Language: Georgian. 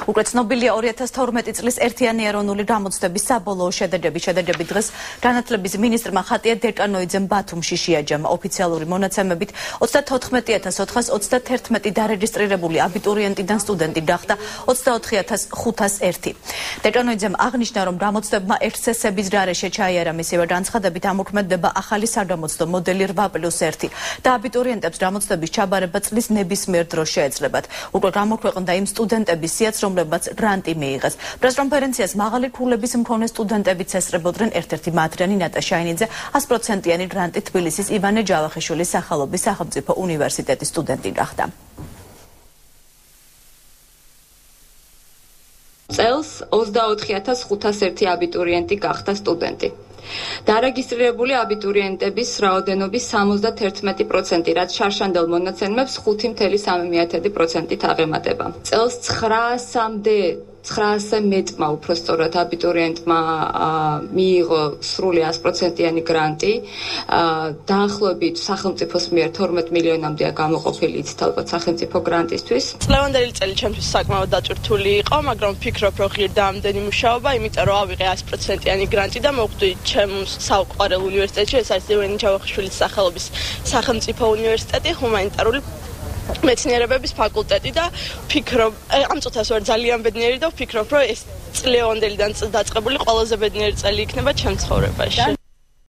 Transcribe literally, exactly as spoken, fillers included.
უკვე ცნობილია ორი ათას თორმეტი წლის ერთიანი ეროვნული გამოცდების საბოლოო შედეგები. შედეგები დღეს განათლების მინისტრმა ხატია დეკანოიძემ ბათუმში შეაჯამა. ოფიციალური მონაცემებით ოცდათოთხმეტი ათას ოთხას ოცდათერთმეტი დარეგისტრირებული აბიტურიენტიდან სტუდენტი გახდა ოცდაოთხი ათას ხუთას ერთი. დეკანოიძემ აღნიშნა, რომ გამოცდებმა ექსცესების გარეშე ჩაიარა მისივე განცხადებით ამოქმედდება ახალი საგამოცდო მოდელი რვა პლუს ერთი და აბიტურიენტებს გამოცდების ჩაბარება წლის ნებისმიერ დროს შეეძლებათ. უკვე გამოქვეყნდა იმ სტუდენტების სიაც, რომლებმაც გრანტი მიიღეს. პრესკონფერენციას მაღალი ქულების მქონე სტუდენტებიც ესწრებოდნენ. ერთ-ერთი მათგანი ნატაშაინიძე ას პროცენტიანი გრანტი თბილისის ივანე ჯავახიშვილის სახელობის სახელმწიფო უნივერსიტეტის სტუდენტი გახდა. წელს ოცდაოთხი ათას ხუთას ერთი აბიტურიენტი გახდა სტუდენტი. დარეგისტრირებული აბიტურიენტების რაოდენობის სამოცდათერთმეტი პროცენტი, რაც შარშანდელ მონაცემებს ხუთი მცდე სამი პროცენტით აღემატება. წელს ცხრაასამდე ცხრაასზე მეტმა უпростоრად აბიტურიენტმა მიიღო სრული ას პროცენტიანი გრანტი. დაახლოებით სახელმწიფოს მიერ თორმეტ მილიონამდეა გამოყოფილი იცით ალბათ სახელმწიფო გრანტისთვის. წლევანდელი წელი ჩემთვის საკმაოდ დატვირთული იყო, მაგრამ ვფიქრობ, რომ ღირდა ამდენი მუშაობა, იმიტომ რომ ავიღე ას პროცენტიანი გრანტი და მოვხვდი ჩემს საყვარელ უნივერსიტეტში, ეს არის ივანე ჯავახიშვილის სახელობის სახელმწიფო უნივერსიტეტი, ჰუმანიტარული მეცნიერებების ფაკულტეტი და ვფიქრობ, ამ წუთას ვარ ძალიან ბედნიერი და ვფიქრობ, რომ ეს წლევანდელიდან დაწყებული ყველაზე ბედნიერი წელი იქნება ჩემ ცხოვრებაში.